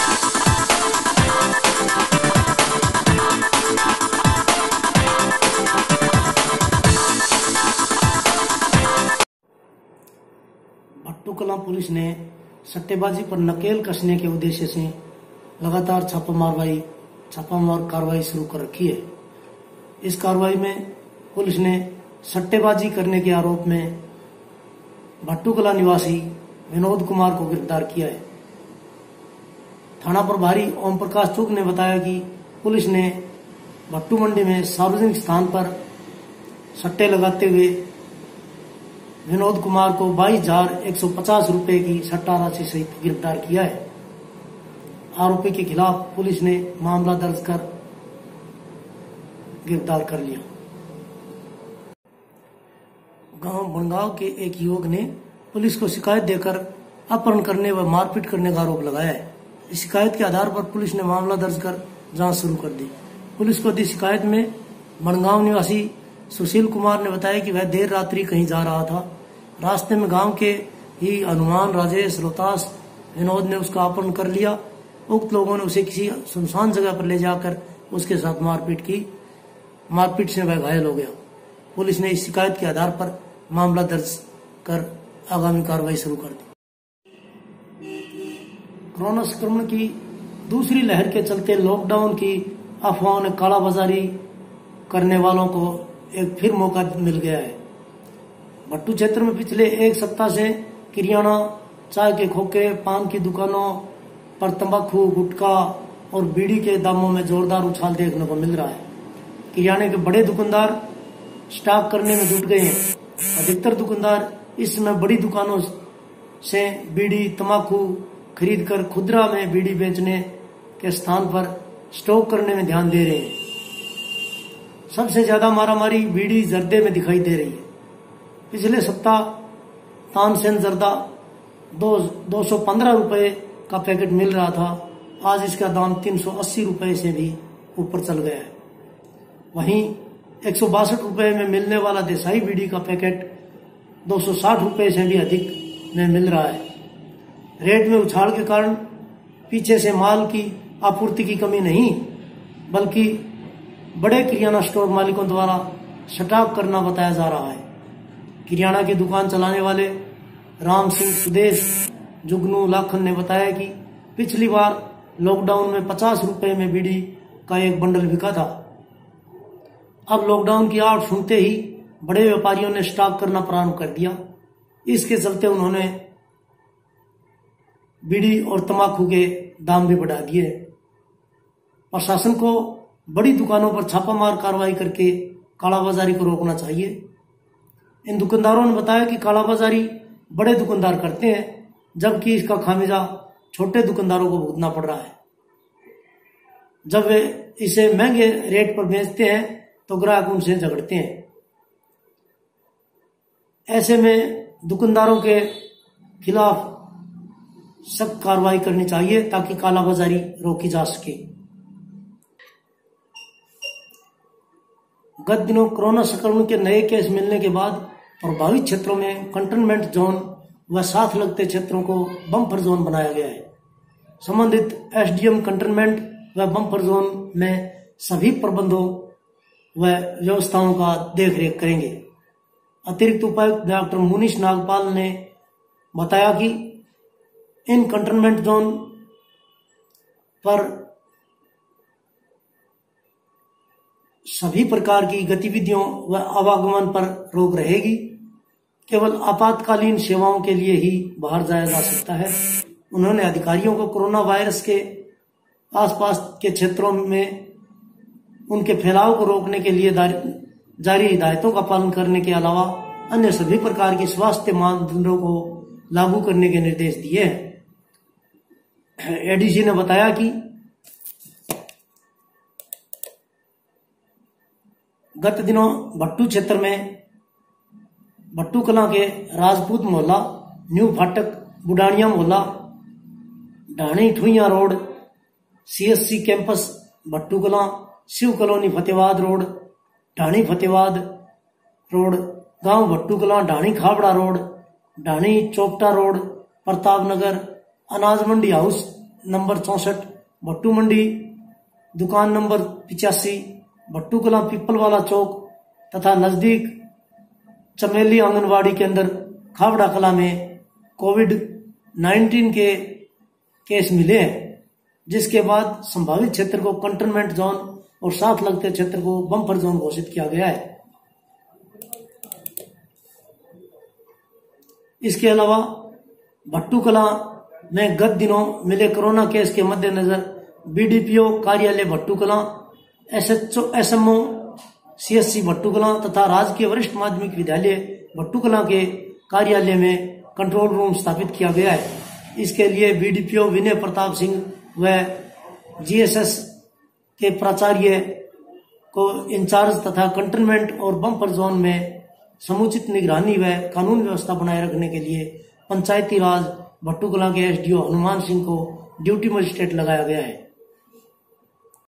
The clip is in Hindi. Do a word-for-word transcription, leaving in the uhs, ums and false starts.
भट्टू कलां पुलिस ने सट्टेबाजी पर नकेल कसने के उद्देश्य से लगातार छापामारवाई छापामार कार्रवाई शुरू कर रखी है। इस कार्रवाई में पुलिस ने सट्टेबाजी करने के आरोप में भट्टू कलां निवासी विनोद कुमार को गिरफ्तार किया है। थाना प्रभारी ओम प्रकाश चुग ने बताया कि पुलिस ने भट्टू मंडी में सार्वजनिक स्थान पर सट्टे लगाते हुए विनोद कुमार को बाईस हजार एक सौ पचास रूपये की सट्टा राशि सहित गिरफ्तार किया है। आरोपी के खिलाफ पुलिस ने मामला दर्ज कर गिरफ्तार कर लिया। गांव बनगांव के एक युवक ने पुलिस को शिकायत देकर अपहरण करने व मारपीट करने का आरोप लगाया है। इस शिकायत के आधार पर पुलिस ने मामला दर्ज कर जांच शुरू कर दी। पुलिस को दी शिकायत में बनगांव निवासी सुशील कुमार ने बताया कि वह देर रात्रि कहीं जा रहा था। रास्ते में गांव के ही हनुमान, राजेश, रोहतास, विनोद ने उसका अपहरण कर लिया। उक्त लोगों ने उसे किसी सुनसान जगह पर ले जाकर उसके साथ मारपीट की। मारपीट से वह घायल हो गया। पुलिस ने इस शिकायत के आधार पर मामला दर्ज कर आगामी कार्रवाई शुरू कर दी। कोरोना संक्रमण की दूसरी लहर के चलते लॉकडाउन की अफवाहों ने कालाबाजारी करने वालों को एक फिर मौका मिल गया है। भट्टू क्षेत्र में पिछले एक सप्ताह से किराना, चाय के खोखे, पान की दुकानों पर तंबाकू, गुटखा और बीड़ी के दामों में जोरदार उछाल देखने को मिल रहा है। किराने के बड़े दुकानदार स्टॉक करने में जुट गए हैं। अधिकतर दुकानदार इस समय बड़ी दुकानों से बीड़ी, तंबाकू खरीद कर खुदरा में बीड़ी बेचने के स्थान पर स्टॉक करने में ध्यान दे रहे हैं। सबसे ज्यादा मारामारी बीड़ी जर्दे में दिखाई दे रही है। पिछले सप्ताह तानसेन जर्दा दो दो सौ पंद्रह रुपये का पैकेट मिल रहा था। आज इसका दाम तीन सौ अस्सी रुपये से भी ऊपर चल गया है। वहीं एक सौ बासठ रुपये में मिलने वाला देसाई बीड़ी का पैकेट दो सौ साठ रुपये से भी अधिक में मिल रहा है। रेट में उछाल के कारण पीछे से माल की आपूर्ति की कमी नहीं, बल्कि बड़े किराना स्टोर मालिकों द्वारा स्टॉक करना बताया जा रहा है। किराना की दुकान चलाने वाले राम सिंह, सुदेश, जुगनू, लाखन ने बताया कि पिछली बार लॉकडाउन में पचास रुपए में बीड़ी का एक बंडल बिका था। अब लॉकडाउन की आड़ सुनते ही बड़े व्यापारियों ने स्टॉक करना प्रारंभ कर दिया। इसके चलते उन्होंने बीड़ी और तंबाकू के दाम भी बढ़ा दिए। प्रशासन को बड़ी दुकानों पर छापामार कार्रवाई करके कालाबाजारी को रोकना चाहिए। इन दुकानदारों ने बताया कि कालाबाजारी बड़े दुकानदार करते हैं, जबकि इसका खामियाजा छोटे दुकानदारों को भुगतना पड़ रहा है। जब वे इसे महंगे रेट पर बेचते हैं तो ग्राहक उनसे झगड़ते हैं। ऐसे में दुकानदारों के खिलाफ सख्त कार्रवाई करनी चाहिए ताकि कालाबाजारी रोकी जा सके। गत दिनों कोरोना संक्रमण के नए केस मिलने के बाद प्रभावित क्षेत्रों में कंटेनमेंट जोन व साथ लगते क्षेत्रों को बम्पर जोन बनाया गया है। संबंधित एसडीएम कंटेनमेंट व बम्पर जोन में सभी प्रबंधों व व्यवस्थाओं का देखरेख करेंगे। अतिरिक्त उपायुक्त डॉक्टर मुनीश नागपाल ने बताया कि इन कंटेनमेंट जोन पर सभी प्रकार की गतिविधियों व आवागमन पर रोक रहेगी। केवल आपातकालीन सेवाओं के लिए ही बाहर जाया जा सकता है। उन्होंने अधिकारियों को कोरोना वायरस के आसपास के क्षेत्रों में उनके फैलाव को रोकने के लिए जारी हिदायतों का पालन करने के अलावा अन्य सभी प्रकार के स्वास्थ्य मानदंडों को लागू करने के निर्देश दिए हैं। एडीसी ने बताया कि गत दिनों भट्टू क्षेत्र में भट्टू कलां के राजपूत मोहल्ला, न्यू फाटक, बुडानिया मोहल्ला, Dhani Thuiya road, CSC campus Bhattu Kalan, Shiv colony Fatehabad road, Dhani Fatehabad road, गांव भट्टू कलां, ढाणी खाबड़ा रोड, ढाणी चौपटा रोड, प्रताप नगर, अनाज मंडी हाउस नंबर चौसठ भट्टू मंडी, दुकान नंबर पिचासी भट्टू कला पीपलवाला चौक तथा नजदीक चमेली आंगनवाड़ी के अंदर खावड़ा कला में कोविड नाइन्टीन के केस मिले हैं, जिसके बाद संभावित क्षेत्र को कंटेनमेंट जोन और साथ लगते क्षेत्र को बम्पर जोन घोषित किया गया है। इसके अलावा भट्टू कला में गत दिनों मिले कोरोना केस के मद्देनजर बीडीपीओ कार्यालय भट्टू कला, एसएचओ एसएमओ सीएससी भट्टू कला तथा राजकीय वरिष्ठ माध्यमिक विद्यालय भट्टू कला के कार्यालय में कंट्रोल रूम स्थापित किया गया है। इसके लिए बीडीपीओ विनय प्रताप सिंह व जीएसएस के प्राचार्य को इंचार्ज तथा कंटेनमेंट और बम्पर जोन में समुचित निगरानी व कानून व्यवस्था बनाए रखने के लिए पंचायती राज भट्टू कला के एसडीओ हनुमान सिंह को ड्यूटी मजिस्ट्रेट लगाया गया है।